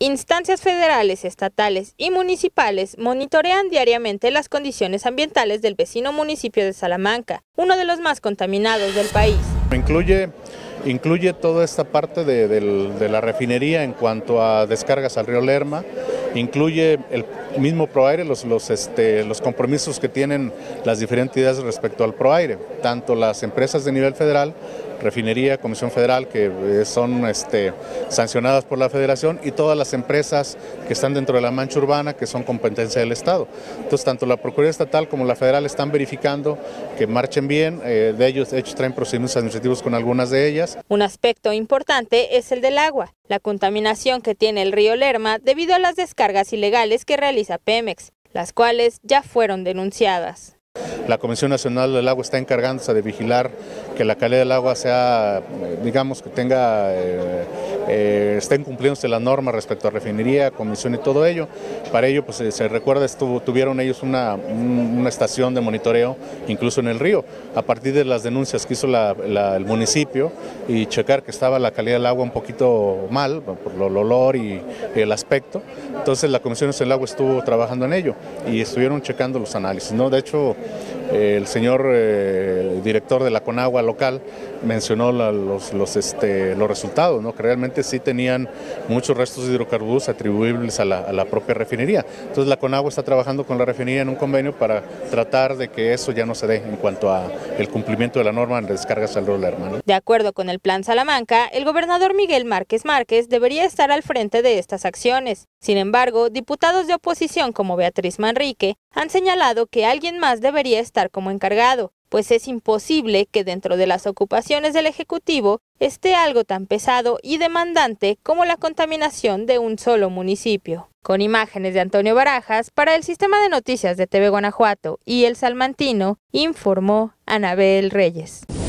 Instancias federales, estatales y municipales monitorean diariamente las condiciones ambientales del vecino municipio de Salamanca, uno de los más contaminados del país. Incluye toda esta parte de la refinería en cuanto a descargas al río Lerma, incluye el mismo Proaire, los compromisos que tienen las diferentes entidades respecto al Proaire, tanto las empresas de nivel federal, refinería, Comisión Federal, que son sancionadas por la Federación, y todas las empresas que están dentro de la mancha urbana, que son competencia del Estado. Entonces, tanto la Procuraduría Estatal como la Federal están verificando que marchen bien, de hecho traen procedimientos administrativos con algunas de ellas. Un aspecto importante es el del agua, la contaminación que tiene el río Lerma debido a las descargas ilegales que realiza Pemex, las cuales ya fueron denunciadas. La Comisión Nacional del Agua está encargándose de vigilar que la calidad del agua sea, digamos, que estén cumpliéndose las normas respecto a refinería, comisión y todo ello. Para ello, pues se recuerda, tuvieron ellos una estación de monitoreo, incluso en el río, a partir de las denuncias que hizo el municipio y checar que estaba la calidad del agua un poquito mal, por el olor y el aspecto. Entonces la Comisión Nacional del Agua estuvo trabajando en ello y estuvieron checando los análisis, ¿no? De hecho, el señor director de la Conagua local mencionó los resultados, ¿no? Que realmente sí tenían muchos restos de hidrocarburos atribuibles a la propia refinería. Entonces la Conagua está trabajando con la refinería en un convenio para tratar de que eso ya no se dé en cuanto a el cumplimiento de la norma de descargas al río Lerma, ¿no? De acuerdo con el Plan Salamanca, el gobernador Miguel Márquez Márquez debería estar al frente de estas acciones. Sin embargo, diputados de oposición como Beatriz Manrique han señalado que alguien más debería estar como encargado, pues es imposible que dentro de las ocupaciones del Ejecutivo esté algo tan pesado y demandante como la contaminación de un solo municipio. Con imágenes de Antonio Barajas, para el Sistema de Noticias de TV Guanajuato y El Salmantino, informó Anabel Reyes.